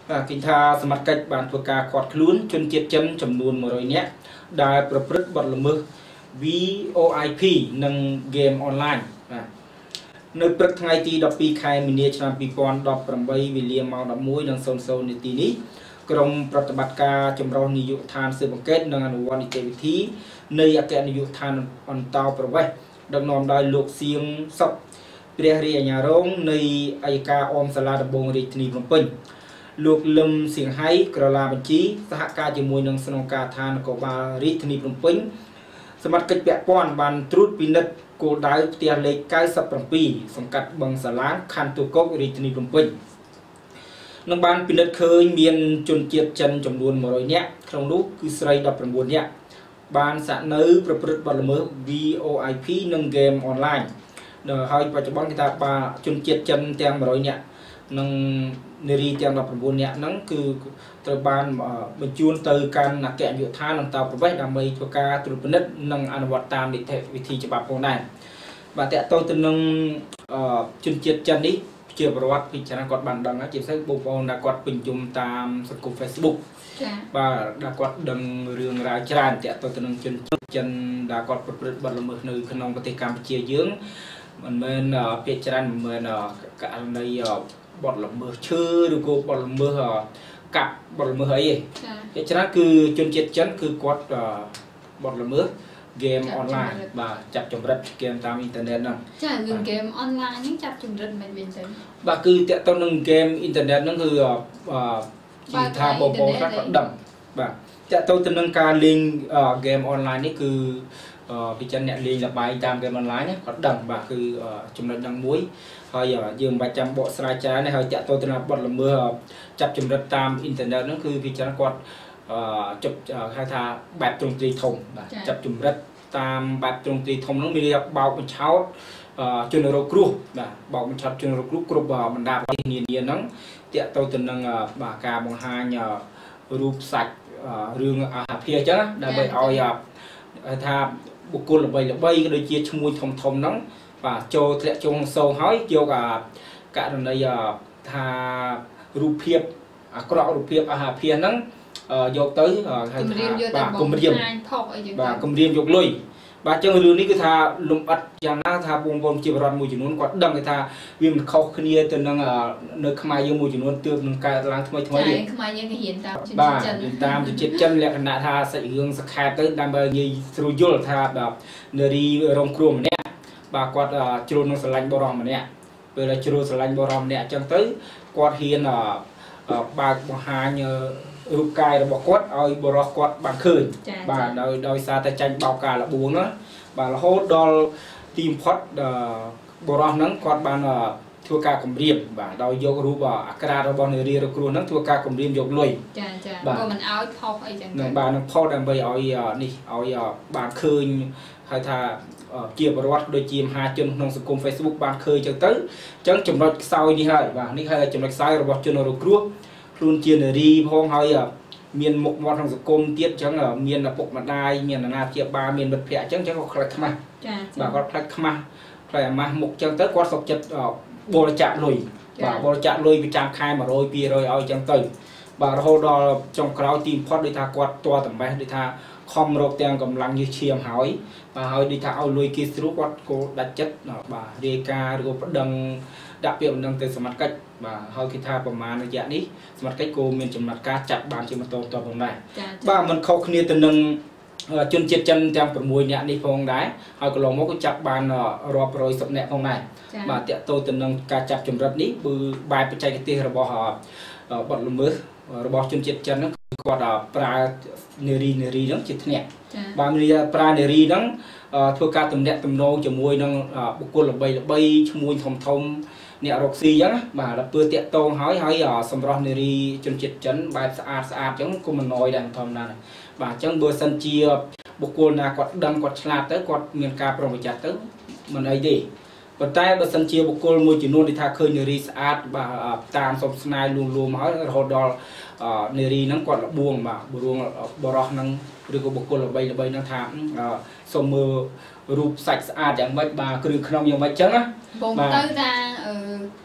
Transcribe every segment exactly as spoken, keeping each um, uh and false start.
và kinh thaสมัครកិច្ចបានធ្វើការខាត់ខ្លួនជនជាតិចិនចំនួនmột trămនាក់ដែលប្រព្រឹត្តបទល្មើស V O I P និង game online បាទនៅព្រឹកថ្ងៃទីដប់ពីរខែមីនាឆ្នាំពីរពាន់ដប់ប្រាំបីវេលាម៉ោងដប់មួយ និង ศูนย์ ศูนย์ នាទីនេះក្រុមប្រតិបត្តិការចម្រុះនាយកដ្ឋានស៊ើបអង្កេតនិងអនុវត្តនីតិវិធីនៃអគ្គនាយកដ្ឋានអន្តរប្រវេសន៍ដឹកនាំដោយលោកសៀងសុខព្រះរាជអាជ្ញារងនៃអัยការអមសាលាដំបងរាជធានីភ្នំពេញលោកលឹមសៀងហៃក្រឡាបញ្ជីសហការជាមួយនឹងស្នងការឋាននគរបាលរាជធានីភ្នំពេញសមត្ថកិច្ចពាក់ព័ន្ធបានត្រួតពិនិត្យគោលដៅផ្ទះលេខเก้าสิบเจ็ดសង្កាត់បឹងសាឡាងខណ្ឌទួលគោករាជធានីភ្នំពេញនឹងបានពិនិត្យឃើញមានជនជាតិចិនចំនួនmột trămនាក់ក្នុងនោះគឺស្រីដប់ប្រាំបួននាក់បានសាក់នៅប្រព្រឹត្តបទល្មើស V O I P និង game online ដល់ហើយបច្ចុប្បន្នគេថាបាទជនជាតិចិនទាំងmột trămនាក់និងនារីទាំងដប់ប្រាំបួននាក់ហ្នឹងគឺត្រូវបានបញ្ជូនទៅកាន់អគ្គនាយកដ្ឋានអន្តរប្រវេសន៍ដើម្បីធ្វើការត្រួតពិនិត្យនិងអនុវត្តតាមនីតិវិធីច្បាប់ផងដែរបាទតើតើទៅនឹងជនជាតិចិននេះជាប្រវត្តិពីច្រើនគាត់បានដឹងជាពិសេសបងប្អូនដែលគាត់ពេញជុំតាមសង្គម Facebook ចា៎បាទដែលគាត់ដឹងរឿងរ៉ាវច្រើនតើតើទៅនឹងជនជាតិចិនដែលគាត់ប្រព្រឹត្តបទល្មើសនៅក្នុងប្រទេសកម្ពុជាយើងមិនមែនភាគច្រើនមិនមែនករណីបទល្មើសឈើឬក៏បទល្មើសកាប់បទល្មើសអីទេភាគច្រើនគឺជនជាតិចិនគឺគាត់បទល្មើស game online បាទចាប់ចម្រិតហ្គេមតាមអ៊ីនធឺណិតហ្នឹងចារឿង game online ហ្នឹងចាប់ចម្រិតមិនវិញទៅបាទគឺតើតើនឹង game អ៊ីនធឺណិតហ្នឹងគឺជាថាបងប្អូនខ្លះគាត់ដឹងបាទតើតើទៅនឹងការលេង game online នេះគឺពីចិនអ្នកលេងលបាយតាម game online គាត់ដឹងបាទគឺចំណុចហ្នឹងមួយហើយយើងមិនបាច់ចាំបកស្រាយច្រើនទេហើយតើតើទៅនឹងបទល្មើសចាប់ចម្រិតតាមអ៊ីនធឺណិតហ្នឹងគឺពីចិនគាត់ជប់ហៅថាបែបទ្រង់ទ្រីធំបាទចាប់ចម្រិតតាមបែបទ្រង់ទ្រីធំហ្នឹងមានបោកបញ្ឆោតជនរងគ្រោះបាទបោកបញ្ឆោតជនរងគ្រោះគ្រប់បណ្ដាប្រទេសនានាហ្នឹងតាក់ទងទៅនឹងបាទការបង្ហាញរូបសាច់រឿងអាហារភាអញ្ចឹងដើម្បីឲ្យថាបុគ្គលល្បីល្បីក៏ដូចជាឈ្មោះធំធំហ្នឹងបាទចូលធ្លាក់ជងសងហើយយកអាករណីថារូបភាពអាក្រក់រូបភាពអាហារភាហ្នឹងយកទៅហៅថាបាទគម្រាមបាទគម្រាមយកលុយបាទចឹងរឿងនេះគឺថាលំអិតយ៉ាងណាថាបងប្អូនជាបរិវត្តមួយចំនួនគាត់ដឹងថាវាមិនខុសគ្នាទៅនឹងនៅខ្មែរយើងមួយចំនួនទើបនឹងកើតឡើងថ្មីថ្មីនេះខ្មែរយើងគេហ៊ានតាមតាមជាតិចិនលក្ខណៈថាសាច់រឿងសខេបទៅដើម្បីនិយាយស្រួលយល់ថាបាទនារីរងគ្រោះម្នាក់បាទគាត់ជ្រុលនឹងស្រឡាញ់បរិសម្នាក់ពេលដែលជ្រុលស្រឡាញ់បរិសម្នាក់អញ្ចឹងទៅគាត់ហ៊ានបើកបង្ហាញរូបកាយរបស់គាត់ឲ្យបរិសគាត់បានឃើញបាទដោយដោយសារតែចាញ់បោកការលបួងណាបាទរហូតដល់ទីបំផុតបរិសហ្នឹងគាត់បានធ្វើការគម្រាមបាទដោយយករូបអាក្រាតរបស់នារីរងគ្រោះហ្នឹងធ្វើការគម្រាមយកលុយចាចាក៏មិនឲ្យផុសអីចឹងទៅបាទនឹងផុសដើម្បីឲ្យនេះឲ្យបានឃើញហៅថាជាបរិវត្តដូចជាមហាជនក្នុងសង្គម Facebook បានឃើញចឹងទៅអញ្ចឹងចំណុចខ្សោយនេះហើយបាទនេះហើយចំណុចខ្សោយរបស់ជនរងគ្រោះខ្លួនជានារីផងហើយមានមុខមាត់ក្នុងសង្គមទៀតអញ្ចឹងមានឪពុកម្ដាយមានអាណាព្យាបាលមានមិត្តភ័ក្តិអញ្ចឹងអញ្ចឹងគាត់ខ្លាចខ្មាស់ចាបាទគាត់ខ្លាចខ្មាស់ខ្លាចអាម៉ាស់មុខអញ្ចឹងទៅគាត់សុខចិត្តបរិច្ចាគលុយបាទបរិច្ចាគលុយប្រចាំខែmột trăm ពីររយឲ្យអញ្ចឹងទៅបាទរហូតដល់ចុងក្រោយទីបំផុតដូចថាគាត់ទាល់តែម៉េះដូចថាខំរកទាំងកម្លាំងញើសឈាមហើយបាទហើយដូចថាឲ្យលុយគេស្រួលគាត់ក៏ដាច់ចិត្តបាទរាយការណ៍ឬក៏ប្តឹងដាក់ពាក្យបណ្ដឹងទៅសមត្ថកិច្ចបាទហើយគេថាប្រមាណរយៈនេះសមត្ថកិច្ចក៏មានចំណាត់ការចាត់បានជាបន្តទៅផងដែរបាទมันខុសគ្នាទៅនឹងជនជាតិចិនទាំង6នាក់នេះផងដែរហើយកន្លងមកក៏ចាប់បានរាប់រយសិបនាក់ផងដែរបាទតកតទៅនឹងការចាប់ចម្រិតនេះគឺបែបបច្ចេកទេសរបស់បទល្មើសរបស់ជនជាតិចិនហ្នឹងគាត់ប្រើនារីនារីហ្នឹងជាធ្នាក់បាទនារីប្រើនារីហ្នឹងធ្វើការទំនាក់ទំនងជាមួយនឹងបុគ្គលល្បីល្បីឈ្មោះធំធំអ្នករកស៊ីអញ្ចឹងបាទដល់ពើតាក់តងហើយហើយសម្រស់នារីជនជាតិចិនបែបស្អាតស្អាតអញ្ចឹងក៏មិនណយដែរធម្មតាបាទអញ្ចឹងបើសិនជាបុគ្គលណាគាត់ដឹងគាត់ឆ្លាតទៅគាត់មានការប្រុងប្រយ័ត្នទៅមិនអីទេប៉ុន្តែបើសិនជាបុគ្គលមួយចំនួនដែលថាឃើញនារីស្អាតបាទតាមសុំស្នេហ៍លួងលោមហើយរហូតដល់នារីហ្នឹងគាត់លបួងបាទបរួងបរោះហ្នឹងឬក៏បុគ្គលល្បីល្បីហ្នឹងថាសូមមើលរូបសាច់ស្អាតយ៉ាងម៉េចបាទគ្រឿងក្នុងយ៉ាងម៉េចចឹងណាបងទៅថាអ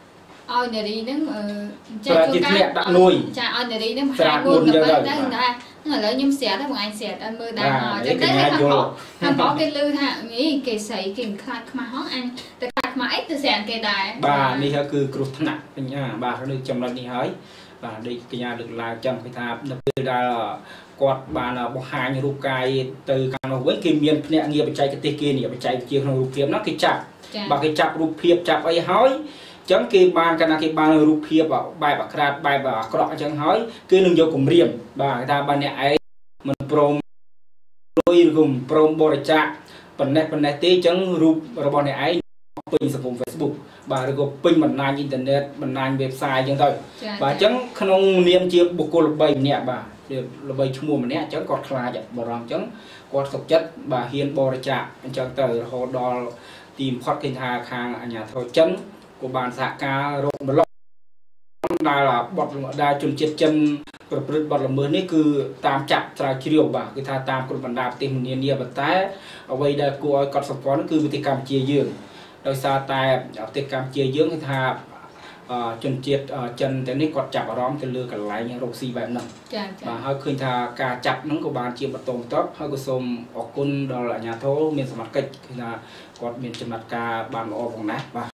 ôi nè đi nếm trái chua cay đã nuôi trái ôi nè đi nếm hai muôn gặp bên đó người nó là nhôm xẻ đó mà anh xẻ anh mưa đào cho đấy thằng bỏ thằng bỏ cái lư thằng nghĩ cái sấy cái khai mà hót anhแต่khai mà ít từ xẻ cái đài bà đi theo cứ cột thằng nha bà nó được chăm lần đi hỏi bà đi cái nhà được là chăm cái tháp nó từ ra quạt bà là bỏ hai như ruột cài từ càng nó với kim miên nè nghiệp chạy cái tê kia nè chạy chiều nó ruột phiệp nó cái chặt bà cái chặt ruột phiệp chặt ấy hỏi chẳng cái bàn cái nào cái bàn ruột phiệp bảo bài bạc ra bài bạc cọ chẳng hỏi cứ đừng vô cùng riêng bà người ta bà nè ấy mình prom đôi cùng prom bò chặt phần này phần này tí chẳng ruột robot này ấy pin sản phẩm Facebook bà được pin mình nang internet mình nang website chẳng thôi bà chẳng không niêm chia bộ cô là bảy nè bà là bảy chung mùa mình nè chẳng còn khai vậy bà rằng chẳng còn thực chất bà hiền bò chạ chẳng từ hồ đo tìm phát kinh hà khang ở nhà thầu chấn của bàn xạ ca rộng một lọ đây là bọt đa chuẩn chết chân bọt là mới này cứ tam chặt ra chiều bà cứ tha tam của bàn đạp tìm niên niên bật té ở đây đây cô còn sập nó cứ bị cầm chia dương đôi xa tay ở tiết cam chia dưỡng cái thà chân chiết chân thế này quạt chặt ở đó cái lừa cả lại những rô xi bạn nè và hơi khơi thà cả chặt nó của bạn chia bật tông top hơi có xôm ở côn đó là nhà thố miền mặt cách là quạt miền chân mặt cả bàn ở vòng nát và